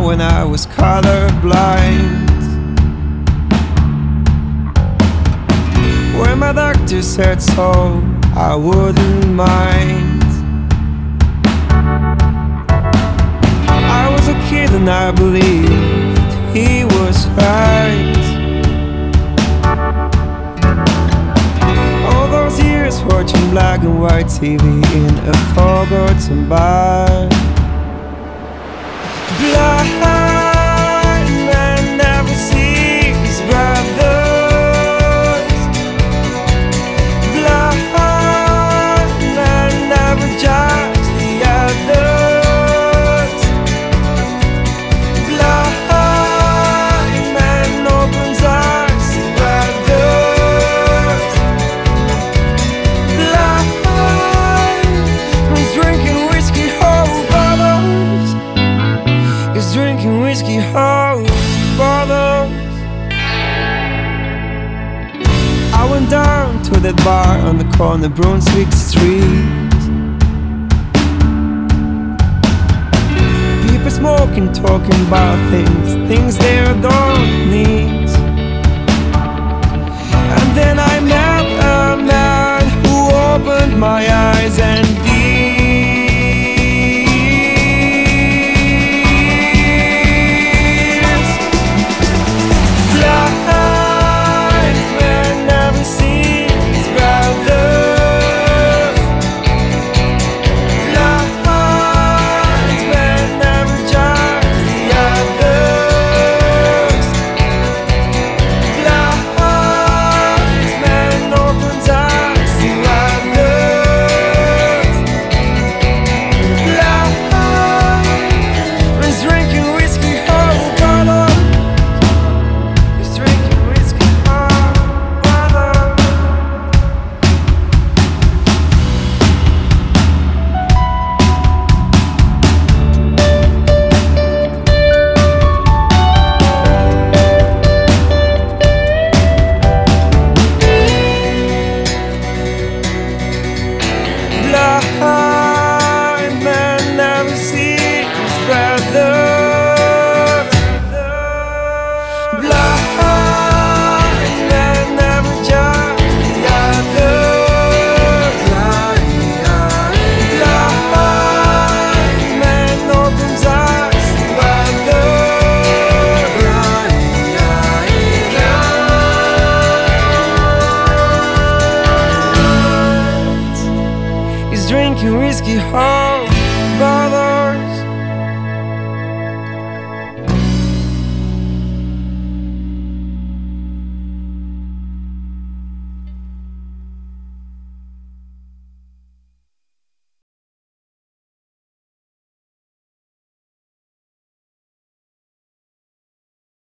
when I was colorblind, when my doctor said so, I wouldn't mind. I was a kid and I believed he was right. All those years watching black and white TV in a forgotten bar. Blind man never sees brothers. Blind man never judges the others. Blind man opens eyes to others. Blind man's drinking whiskey whole bottles. He's drinking whiskey whole bottles. I went down to that bar on the corner Brunswick Street. People smoking, talking about things they don't need. And then I met a man who opened my eyes and drinking whiskey whole bottles.